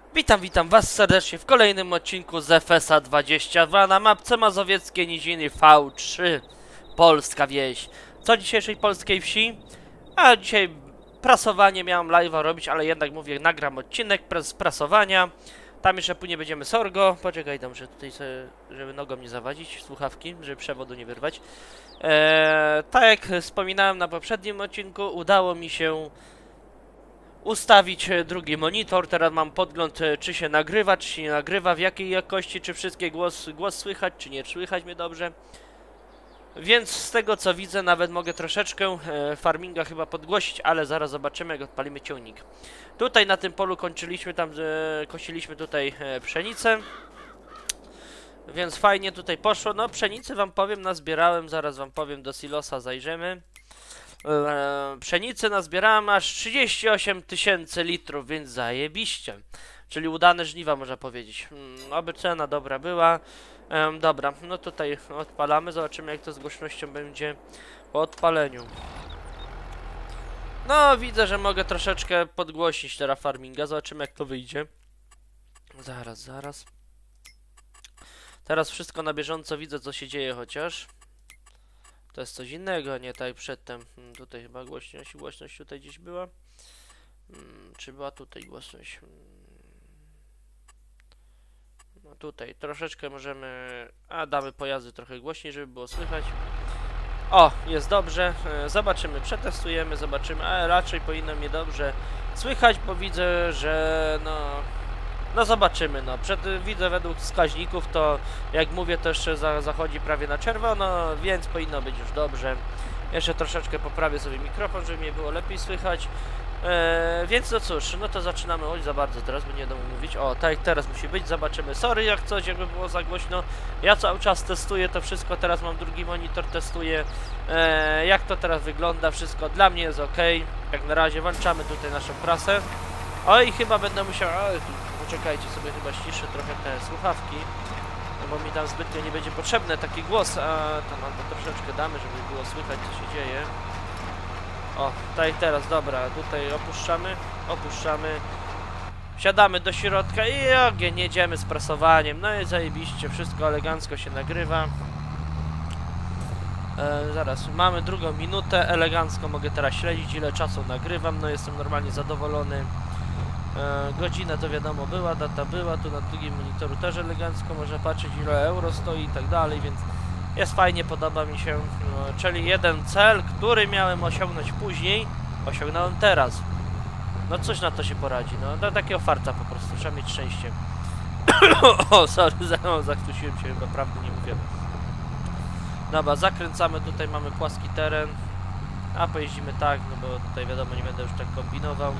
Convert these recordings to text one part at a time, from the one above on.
Witam was serdecznie w kolejnym odcinku z FS-a 22 na mapce Mazowieckiej Niziny V3 Polska wieś. Co dzisiejszej polskiej wsi? A dzisiaj prasowanie miałem live'a robić, ale jednak mówię, nagram odcinek z prasowania. Tam jeszcze później będziemy sorgo. Poczekaj tam, że tutaj sobie, żeby nogą nie zawadzić słuchawki, żeby przewodu nie wyrwać. Tak jak wspominałem na poprzednim odcinku, udało mi się ustawić drugi monitor. Teraz mam podgląd, czy się nagrywa, czy się nie nagrywa, w jakiej jakości, czy wszystkie głos słychać, czy nie słychać mnie dobrze. Więc z tego co widzę, nawet mogę troszeczkę farminga chyba podgłosić, ale zaraz zobaczymy, jak odpalimy ciągnik. Tutaj na tym polu kończyliśmy, tam kosiliśmy tutaj pszenicę. Więc fajnie tutaj poszło. No pszenicy wam powiem, nazbierałem, zaraz wam powiem, do silosa zajrzymy. Pszenicy nazbierałem aż 38 000 litrów, więc zajebiście. Czyli udane żniwa, można powiedzieć. Oby cena dobra była. Dobra, no tutaj odpalamy, zobaczymy jak to z głośnością będzie po odpaleniu. No widzę, że mogę troszeczkę podgłosić teraz farminga, zobaczymy jak to wyjdzie. Zaraz. Teraz wszystko na bieżąco widzę, co się dzieje chociaż. To jest coś innego, nie tak jak przedtem. Tutaj chyba głośność tutaj gdzieś była. Czy była tutaj głośność? No tutaj troszeczkę możemy... damy pojazdy trochę głośniej, żeby było słychać. O, jest dobrze. Zobaczymy, przetestujemy, zobaczymy. Ale raczej powinno mnie dobrze słychać, bo widzę, że no zobaczymy, widzę według wskaźników, to jak mówię, to jeszcze zachodzi prawie na czerwono, więc powinno być już dobrze. Jeszcze troszeczkę poprawię sobie mikrofon, żeby mnie było lepiej słychać. Więc no cóż, no to zaczynamy. Oj, za bardzo teraz, bo nie będę mówić. O, tak jak teraz musi być, zobaczymy. Sorry jak coś, jakby było za głośno. Ja cały czas testuję to wszystko, teraz mam drugi monitor, testuję. Jak to teraz wygląda, wszystko dla mnie jest ok. Jak na razie włączamy tutaj naszą prasę. Oj, chyba będę musiał... Poczekajcie sobie, chyba ściszę trochę te słuchawki, no bo mi tam zbytnio nie będzie potrzebny taki głos, a tam albo troszeczkę damy, żeby było słychać, co się dzieje. O, tak teraz, dobra, tutaj opuszczamy, wsiadamy do środka i ogień, jedziemy z prasowaniem, no i zajebiście, wszystko elegancko się nagrywa. Zaraz, mamy drugą minutę, elegancko mogę teraz śledzić, ile czasu nagrywam, no jestem normalnie zadowolony. Godzina to wiadomo była, data była, tu na drugim monitoru też elegancko można patrzeć, ile euro stoi i tak dalej, więc jest fajnie, podoba mi się. Czyli jeden cel, który miałem osiągnąć później, osiągnąłem teraz. No coś na to się poradzi, no takiego farta po prostu, trzeba mieć szczęście. O, sorry, zakrztusiłem się, chyba prawdy nie mówię. Dobra, zakręcamy, tutaj mamy płaski teren, a pojeździmy tak, no bo tutaj wiadomo, nie będę już tak kombinował.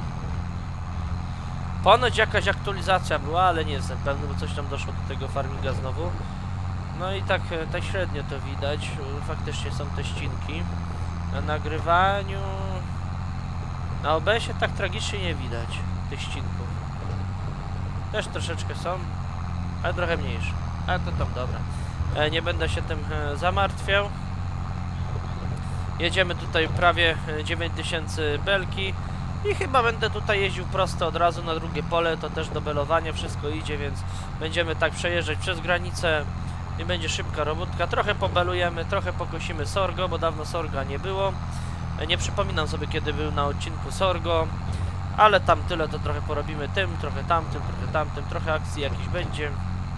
Ponoć jakaś aktualizacja była, ale nie jestem pewny, bo coś tam doszło do tego farminga znowu. No i tak średnio to widać. Faktycznie są te ścinki. Na nagrywaniu... Na OBS-ie tak tragicznie nie widać tych ścinków. Też troszeczkę są, ale trochę mniejsze. Ale to tam dobra. Nie będę się tym zamartwiał. Jedziemy tutaj prawie 9000 belki. I chyba będę tutaj jeździł prosto od razu na drugie pole, to też do belowania wszystko idzie, więc będziemy tak przejeżdżać przez granicę i będzie szybka robótka. Trochę pobelujemy, trochę pokosimy sorgo, bo dawno sorga nie było. Nie przypominam sobie, kiedy był na odcinku sorgo, ale tam tyle to trochę porobimy tym, trochę tamtym, trochę akcji jakiś będzie.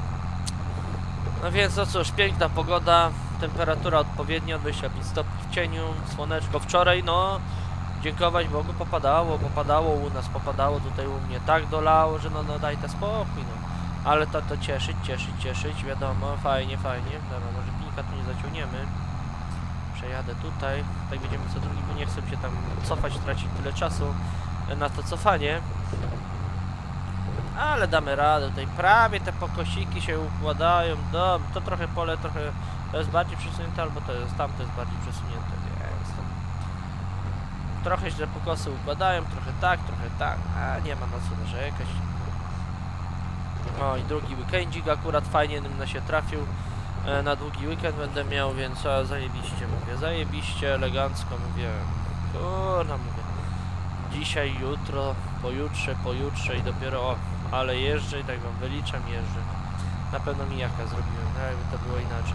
No więc no cóż, piękna pogoda, temperatura odpowiednia, 25 stopni w cieniu, słoneczko wczoraj, no... Dziękować Bogu, popadało u nas, popadało tutaj u mnie, tak dolało, że no daj to spokój, no. Ale to cieszyć, wiadomo, fajnie. Dobra, może pilnika tu nie zaciągniemy. Przejadę tutaj, tak będziemy co drugi, bo nie chcę się tam cofać, tracić tyle czasu na to cofanie. Ale damy radę, tutaj prawie te pokosiki się układają, to trochę pole, trochę to jest bardziej przesunięte, albo to jest tamto jest bardziej przesunięte. Trochę źle pokosy układają, trochę tak, a nie ma na co narzekać. O i drugi weekendzik akurat fajnie na się trafił. Na długi weekend będę miał, więc zajebiście mówię, zajebiście, elegancko mówię. Kurna mówię. dzisiaj, jutro, pojutrze i dopiero o, ale jeżdżę i tak wam wyliczam, jeżdżę. Na pewno mijaka zrobiłem, no jakby to było inaczej.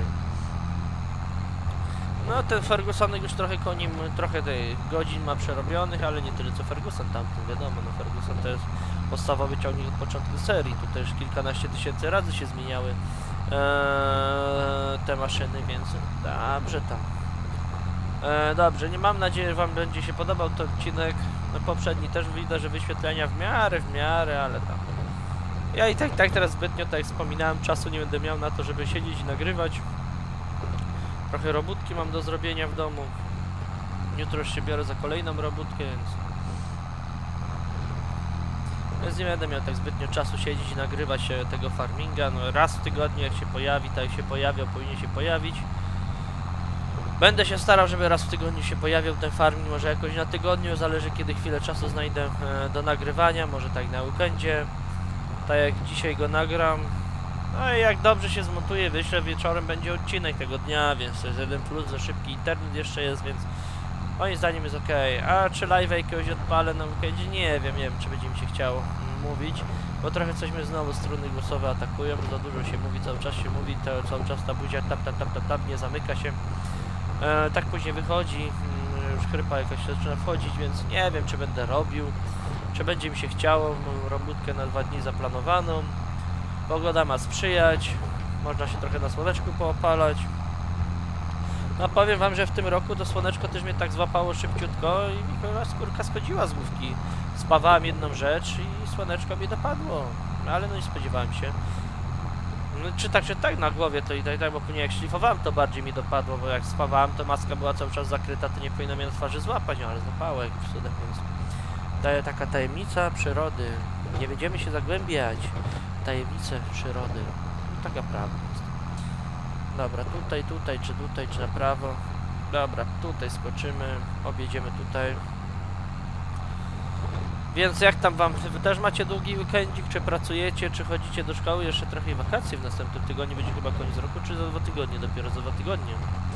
No ten Fergusonek już trochę koni, trochę tych godzin ma przerobionych, ale nie tyle co Ferguson tamtym, wiadomo, no Ferguson to jest podstawowy ciągnik od początku serii, tutaj już kilkanaście tysięcy razy się zmieniały te maszyny, więc dobrze tam. Dobrze, nie mam nadziei, że wam będzie się podobał ten odcinek. No, poprzedni też widzę, że wyświetlenia w miarę, ale tam. Ja i tak teraz zbytnio, tak jak wspominałem, czasu nie będę miał na to, żeby siedzieć i nagrywać. Trochę robótki mam do zrobienia w domu. Jutro już się biorę za kolejną robótkę, więc nie będę miał tak zbytnio czasu siedzieć i nagrywać tego farminga. No, raz w tygodniu jak się pojawi, tak jak się pojawiał, powinien się pojawić. Będę się starał, żeby raz w tygodniu się pojawiał ten farming, może jakoś na tygodniu, zależy kiedy chwilę czasu znajdę do nagrywania, może tak na weekendzie, tak jak dzisiaj go nagram. No i jak dobrze się zmontuje, wyślę, wieczorem będzie odcinek tego dnia, więc to jest 1+, za szybki internet jeszcze jest, więc moim zdaniem jest ok. A czy live jakiegoś odpalę na weekendzie? Nie wiem, czy będzie mi się chciało mówić, bo trochę coś mnie znowu struny głosowe atakują, za dużo się mówi, cały czas się mówi, cały czas ta buzia tap, nie zamyka się. Tak później wychodzi, już chrypa jakaś zaczyna wchodzić, więc nie wiem, czy będę robił, czy będzie mi się chciało, moją robótkę na 2 dni zaplanowaną. Pogoda ma sprzyjać, można się trochę na słoneczku poopalać. No powiem wam, że w tym roku to słoneczko też mnie tak złapało szybciutko i mi chyba skórka schodziła z główki. Spawałem jedną rzecz i słoneczko mi dopadło, ale no nie spodziewałem się. No, czy tak na głowie to i tak, bo później jak szlifowałem to bardziej mi dopadło, bo jak spawałem to maska była cały czas zakryta, to nie powinno mnie na twarzy złapać, no ale złapało jakimś cudem, więc daje taka tajemnica przyrody. Nie będziemy się zagłębiać. Tajemnice przyrody. No, taka prawda jest. Dobra, tutaj, czy na prawo? Dobra, tutaj skoczymy, objedziemy tutaj. Więc jak tam wam, wy też macie długi weekendzik, czy pracujecie, czy chodzicie do szkoły, jeszcze trochę wakacji w następnym tygodniu, będzie chyba koniec roku, czy za 2 tygodnie, dopiero za 2 tygodnie.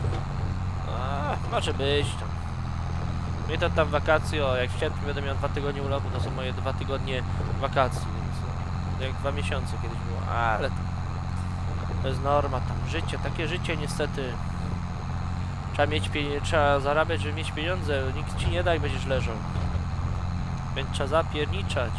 Może być tam. Mnie to tam wakacje, o jak w sierpniu będę miał 2 tygodnie urlopu, to są moje 2 tygodnie wakacji, więc no, jak 2 miesiące kiedyś było, ale to jest norma tam, życie, takie życie niestety. Trzeba zarabiać, żeby mieć pieniądze, nikt ci nie da i będziesz leżał. Więc trzeba zapierniczać.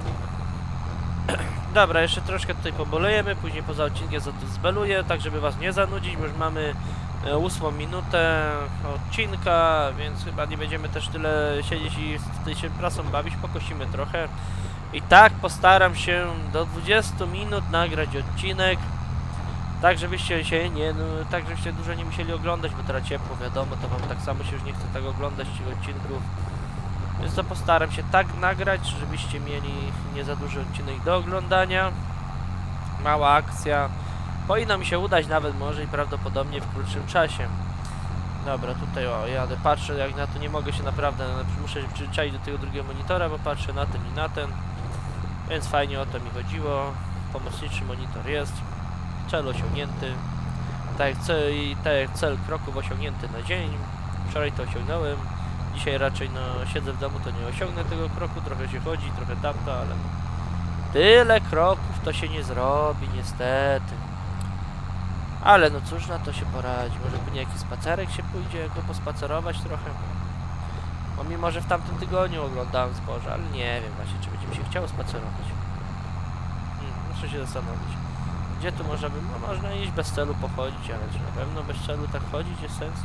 Dobra, jeszcze troszkę tutaj pobolejemy, później poza odcinkiem zbeluję, tak żeby was nie zanudzić, bo już mamy 8 minutę odcinka, więc chyba nie będziemy też tyle siedzieć i tutaj się prasą bawić, pokosimy trochę. I tak postaram się do 20 minut nagrać odcinek, tak żebyście się tak żebyście dużo nie musieli oglądać, bo teraz ciepło, wiadomo, to wam tak samo się już nie chce tak oglądać tych odcinków. Więc to postaram się tak nagrać, żebyście mieli nie za duży odcinek do oglądania. Mała akcja. Powinno mi się udać nawet może i prawdopodobnie w krótszym czasie. Dobra, tutaj o, jadę, patrzę jak na to, nie mogę się naprawdę, muszę się przyzwyczaić do tego drugiego monitora, bo patrzę na ten i na ten. Więc fajnie o to mi chodziło. Pomocniczy monitor jest. Cel osiągnięty. Tak jak cel kroków osiągnięty na dzień. Wczoraj to osiągnąłem. Dzisiaj raczej no siedzę w domu, to nie osiągnę tego kroku, trochę się chodzi, trochę tamto, ale tyle kroków to się nie zrobi niestety. Ale no cóż, na to się poradzi, może później jakiś spacerek się pójdzie, jako pospacerować trochę. Bo mimo, że w tamtym tygodniu oglądałem zboże, ale nie wiem właśnie, czy będzie mi się chciało spacerować. Muszę się zastanowić. Gdzie tu można by, no można iść bez celu pochodzić, ale czy na pewno bez celu tak chodzić jest sens?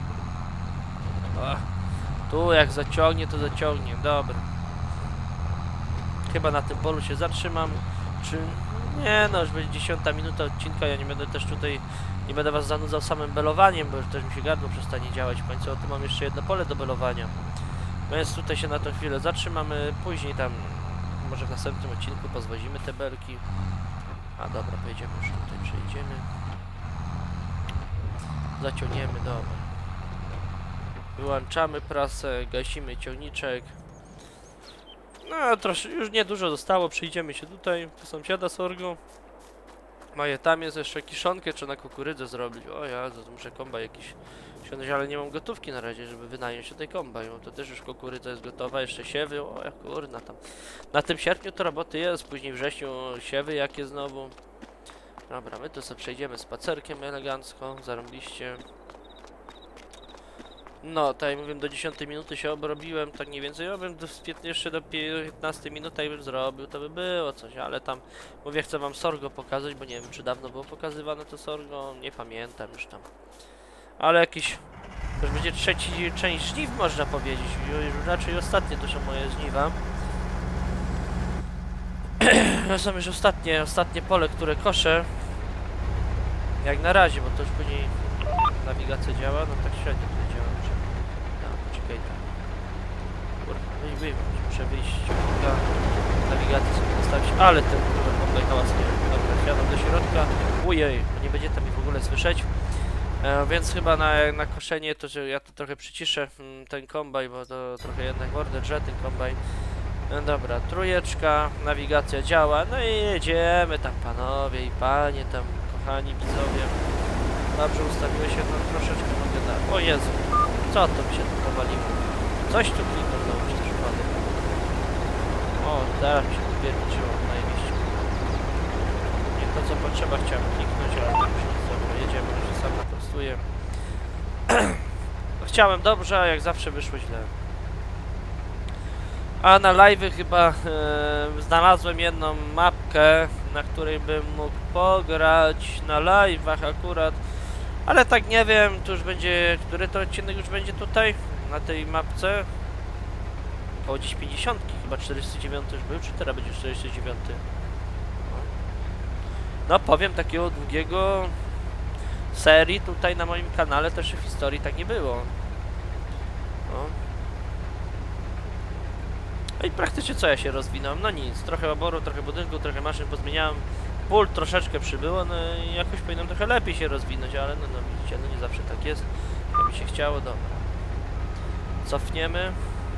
Tu jak zaciągnie, to zaciągnie, dobra. Chyba na tym polu się zatrzymam, czy... Nie no, już będzie 10 minuta odcinka, ja nie będę też tutaj, nie będę was zanudzał samym belowaniem, bo już też mi się gardło przestanie działać, w końcu tu mam jeszcze jedno pole do belowania. Więc tutaj się na tą chwilę zatrzymamy, później tam, może w następnym odcinku pozwozimy te belki. A dobra, pojedziemy już tutaj, przejdziemy. Zaciągniemy, dobra. Wyłączamy prasę, gasimy ciągniczek. No, troszkę, już niedużo zostało, przyjdziemy się tutaj, do sąsiada Sorgo. Moje tam jest jeszcze kiszonkę, czy na kukurydzę zrobić. O ja, to muszę kombaj jakiś siąść, ale nie mam gotówki na razie, żeby wynająć się tej kombaj. To też już kukurydza jest gotowa, jeszcze siewy, o ja kurna tam. Na tym sierpniu to roboty jest, później wrześniu siewy jakie znowu. Dobra, my tu sobie przejdziemy spacerkiem elegancko, zarąbiście. No, tak jak mówię, do 10 minuty się obrobiłem, tak mniej więcej. Ja bym jeszcze do 15 minut bym zrobił, to by było coś, ale tam, mówię, chcę wam sorgo pokazać, bo nie wiem, czy dawno było pokazywane to sorgo, nie pamiętam już tam. Ale jakiś, to już będzie trzeci część żniw, można powiedzieć, już raczej ostatnie to są moje żniwa. To są już ostatnie pole, które koszę. Jak na razie, bo to już później nawigacja działa, no tak średnio tutaj działa. No, poczekaj tam. Kurwa, muszę wyjść. Nawigację sobie nastawić, ale ten kombaj hałasnie. Dobra, wsiadam do środka. Ujej, bo nie będzie tam ich w ogóle słyszeć. Więc chyba na koszenie to, że ja to trochę przyciszę ten kombaj, bo to trochę jednak mordę drze ten kombaj. No dobra, trójeczka, nawigacja działa, no i jedziemy tam panowie i panie, tam kochani widzowie. Dobrze ustawiło się, no troszeczkę mogę dać. O Jezu, co to mi się tu powaliło? Coś tu kliknął, czy też upadek. O, teraz mi się tu pierniczyło, najmieściu. Nie to co potrzeba chciałem kliknąć, ale to już nic, dobra, jedziemy, już się sam naprostuję. Chciałem dobrze, a jak zawsze wyszło źle. A na live'y chyba znalazłem jedną mapkę, na której bym mógł pograć na live'ach akurat. Ale tak nie wiem, to już będzie, który to odcinek już będzie tutaj, na tej mapce? Około gdzieś 50, chyba 49 już był, czy teraz będzie 49? No powiem, takiego długiego serii tutaj na moim kanale też w historii tak nie było. No. No i praktycznie co ja się rozwinąłem? No nic, trochę oboru, trochę budynku, trochę maszyn pozmieniałem. Pól troszeczkę przybyło, no i jakoś powinienem trochę lepiej się rozwinąć, ale no widzicie, no nie zawsze tak jest. Jak mi się chciało, dobra. Cofniemy.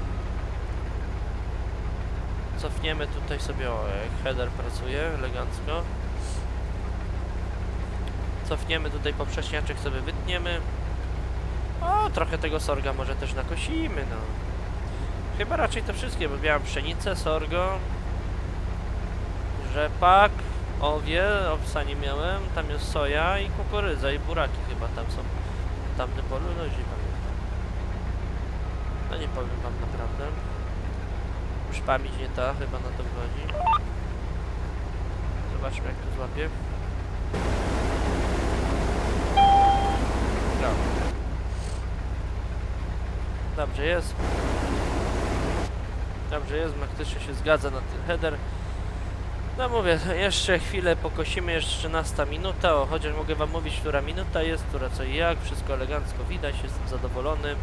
Cofniemy tutaj sobie, o, jak header pracuje elegancko. Cofniemy tutaj poprzeczniaczek sobie wytniemy. O, trochę tego sorga może też nakosimy, no. Chyba raczej te wszystkie, bo miałem pszenicę, sorgo, rzepak, owie, owsa nie miałem, tam jest soja i kukurydza i buraki chyba tam są w tamtym polu, no już nie pamiętam. No nie powiem wam naprawdę. Już pamięć nie ta, chyba na to wychodzi. Zobaczmy jak to złapie. No. Dobrze jest. Dobrze jest, faktycznie się zgadza na ten header. No mówię, jeszcze chwilę pokosimy, jeszcze 13 minuta, o, chociaż mogę wam mówić, która minuta jest, która co i jak, wszystko elegancko widać, jestem zadowolony.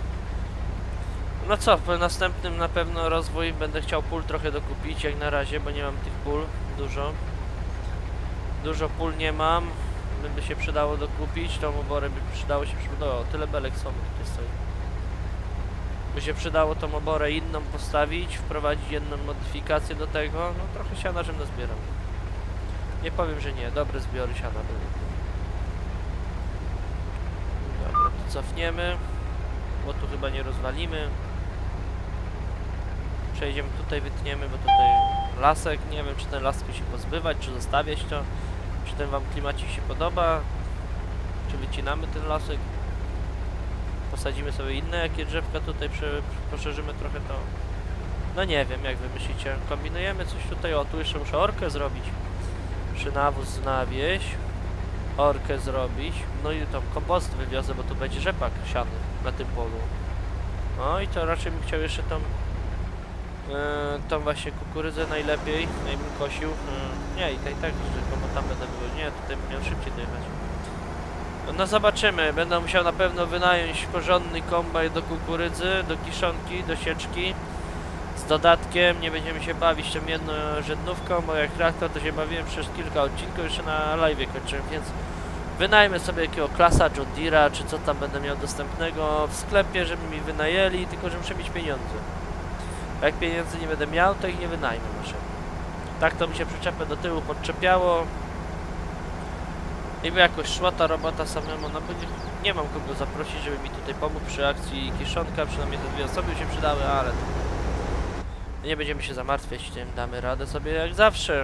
No co, w następnym na pewno rozwój będę chciał pól trochę dokupić, jak na razie, bo nie mam tych pól dużo. Dużo pól nie mam, by się przydało dokupić, tą oborę by przydało się, o, tyle belek są tutaj stoi. By się przydało tą oborę inną postawić, wprowadzić jedną modyfikację do tego, no trochę siana żem nazbierał. Nie powiem, że nie, dobre zbiory siana były. Dobra, to cofniemy, bo tu chyba nie rozwalimy. Przejdziemy tutaj, wytniemy, bo tutaj lasek, nie wiem czy ten lasek się pozbywać, czy zostawiać to, czy ten wam klimacik się podoba, czy wycinamy ten lasek. Posadzimy sobie inne jakie drzewka tutaj, poszerzymy trochę to. No nie wiem, jak wy myślicie. Kombinujemy coś tutaj, o tu jeszcze muszę orkę zrobić. Przynawóz znawieźć. Orkę zrobić. No i tam kompost wywiozę, bo tu będzie rzepak siany na tym polu. No i to raczej bym chciał jeszcze tą właśnie kukurydzę najlepiej, jakbym kosił. Nie, i tak, że bo tam będę było. Nie, tutaj bym miał szybciej dojechać. No zobaczymy, będę musiał na pewno wynająć porządny kombaj do kukurydzy, do kiszonki, do sieczki. Z dodatkiem, nie będziemy się bawić tą jedną żednówką, bo jak traktor to się bawiłem przez kilka odcinków, jeszcze na live kończyłem, więc wynajmę sobie jakiego klasa John Deere'a, czy co tam będę miał dostępnego w sklepie, żeby mi wynajęli, tylko że muszę mieć pieniądze. Jak pieniędzy nie będę miał, to ich nie wynajmę maszyny. Tak to mi się przyczepę do tyłu podczepiało. i by jakoś szła ta robota samemu, no bo nie mam kogo zaprosić, żeby mi tutaj pomógł przy akcji kiszonka, przynajmniej te dwie osoby się przydały, ale nie będziemy się zamartwiać tym, damy radę sobie jak zawsze.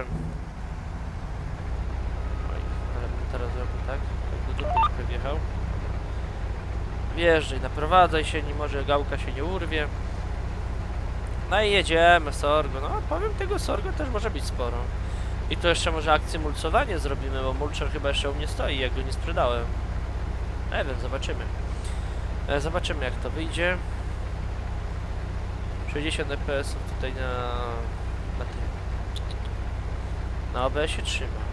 Oj, ale bym teraz zrobił tak, do dupy trochę wjechał. Wjeżdżaj, naprowadzaj się, nie może gałka się nie urwie. No i jedziemy, Sorgo. No powiem, tego Sorgo też może być sporo. I to jeszcze może akcję mulcowanie zrobimy, bo mulcher chyba jeszcze u mnie stoi, jak go nie sprzedałem. Nie wiem, zobaczymy. Zobaczymy jak to wyjdzie. 60 fps tutaj na tym. Na OBS się trzyma.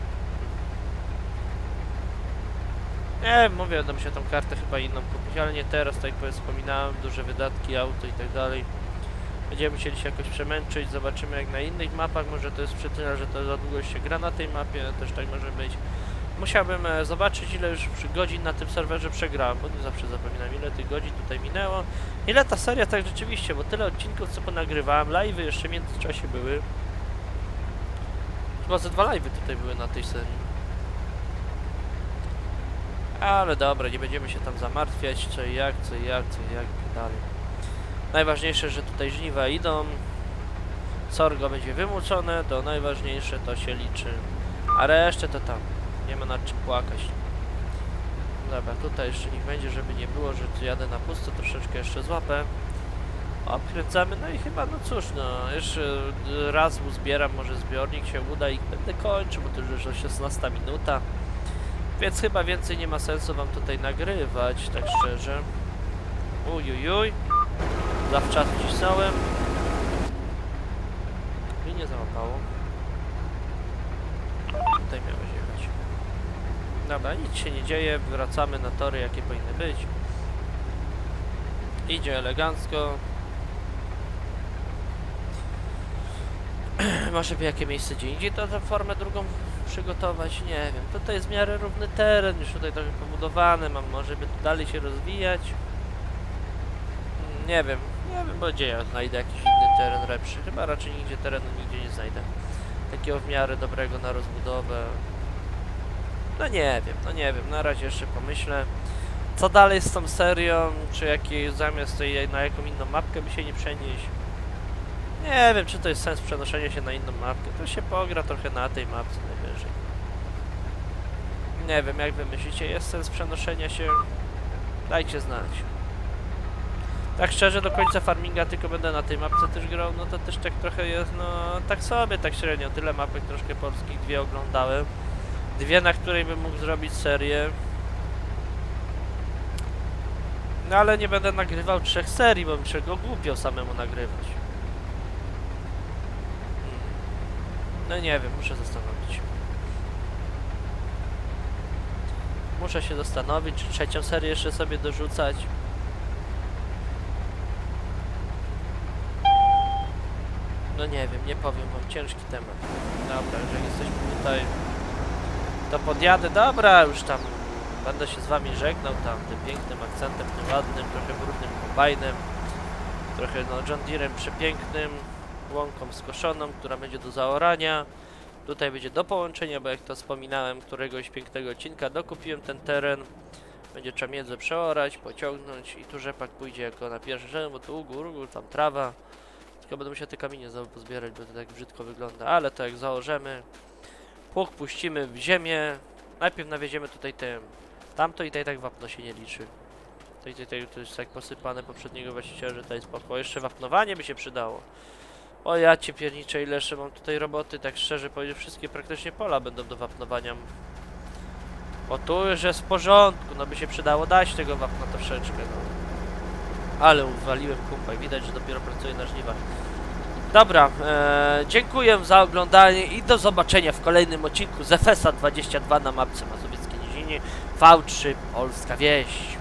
Nie, mówię, będę musiał tą kartę chyba inną kupić, ale nie teraz, tak jak wspominałem, duże wydatki, auto i tak dalej. Będziemy musieli się jakoś przemęczyć, zobaczymy jak na innych mapach, może to jest przyczyna, że to za długo się gra na tej mapie, też tak może być. Musiałbym zobaczyć ile już godzin na tym serwerze przegrałem, bo nie zawsze zapominam ile tych godzin tutaj minęło. Ile ta seria tak rzeczywiście, bo tyle odcinków co ponagrywałem, live'y jeszcze w międzyczasie były. Chyba ze 2 live'y tutaj były na tej serii. Ale dobra, nie będziemy się tam zamartwiać, co i jak dalej. Najważniejsze, że tutaj żniwa idą. Sorgo będzie wymucone, to najważniejsze, to się liczy. A resztę to tam. Nie ma nad czym płakać. Dobra, tutaj jeszcze niech będzie, żeby nie było, że tu jadę na pusto, troszeczkę jeszcze złapę. Obkręcamy, no i chyba, no cóż, no, jeszcze raz uzbieram, może zbiornik się uda i będę kończył, bo to już 16 minuta. Więc chyba więcej nie ma sensu wam tutaj nagrywać, tak szczerze. Ujujuj. Zawczasu cisnąłem. I nie załapało. Tutaj miałeś jechać. Dobra, nic się nie dzieje. Wracamy na tory, jakie powinny być. Idzie elegancko. Może by jakie miejsce gdzie indziej to za formę drugą przygotować, nie wiem. Tutaj jest w miarę równy teren, już tutaj trochę pobudowany, może by tu dalej się rozwijać. Nie wiem, bo gdzie ja znajdę jakiś inny teren lepszy. Chyba raczej nigdzie terenu nigdzie nie znajdę. Takiego w miarę dobrego na rozbudowę. No nie wiem, na razie jeszcze pomyślę. Co dalej z tą serią, czy jakiej zamiast tej na jaką inną mapkę by się nie przenieść. Nie wiem, czy to jest sens przenoszenia się na inną mapkę. To się pogra trochę na tej mapce najwyżej. Nie wiem, jak wy myślicie, jest sens przenoszenia się? Dajcie znać. Tak szczerze, do końca farminga tylko będę na tej mapce też grał, no to też tak trochę jest, no tak sobie, tak średnio. Tyle mapek troszkę polskich, 2 oglądałem. 2, na której bym mógł zrobić serię. No ale nie będę nagrywał 3 serii, bo bym się go głupio samemu nagrywać. No nie wiem, muszę zastanowić. Muszę się zastanowić, czy 3. serię jeszcze sobie dorzucać. No nie wiem, nie powiem wam, ciężki temat. Dobra, jeżeli jesteśmy tutaj, to podjadę, dobra, już tam będę się z wami żegnał tam tym pięknym akcentem, tym ładnym, trochę brudnym kombajnem, trochę no John Deerem przepięknym, łąką skoszoną, która będzie do zaorania. Tutaj będzie do połączenia, bo jak to wspominałem, któregoś pięknego odcinka dokupiłem ten teren. Będzie trzeba miedzę przeorać, pociągnąć i tu rzepak pójdzie jako na pierwszy rzęd, bo tu u gór, tam trawa. Tylko będę musiał te kamienie znowu pozbierać, bo to tak brzydko wygląda, ale to jak założymy, pług puścimy w ziemię, najpierw nawieziemy tutaj tym, tamto i tak wapno się nie liczy. Tutaj to jest tak posypane poprzedniego właściciela, że tutaj spoko, jeszcze wapnowanie by się przydało. O ja cię pierniczę, ile jeszcze mam tutaj roboty, tak szczerze powiedziawszy, wszystkie praktycznie pola będą do wapnowania. O tu już jest w porządku, no by się przydało dać tego wapna troszeczkę, no. Ale uwaliłem kumpa i widać, że dopiero pracuję na żniwach. Dobra, dziękuję za oglądanie i do zobaczenia w kolejnym odcinku z FS-a 22 na mapce Mazowieckiej Nizinie V3 Polska Wieś.